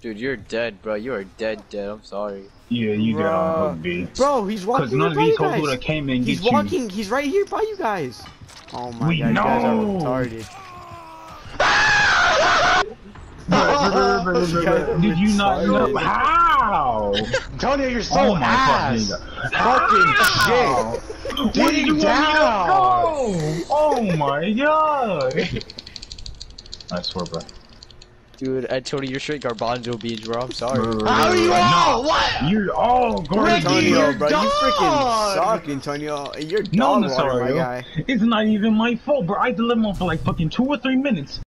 Dude, you're dead, bro. You are dead. I'm sorry. Yeah, you dead on hook, B. Bro, he's walking. Because none of these hoes would have came and He's get walking. you. He's right here by you guys. Oh my We god, you guys are know. retarded. Did you not know? How? Antonio, you're so ass. Fucking shit. Getting down. Oh my god. I swear, bro. Dude, Tony, you're straight garbanzo beans, bro. I'm sorry. How are you all? What? You're all garbage. Antonio, bro, dog. you freaking suck, Antonio. You're No, dog water, my guy. It's not even my fault, bro. I delivered him for like fucking 2 or 3 minutes.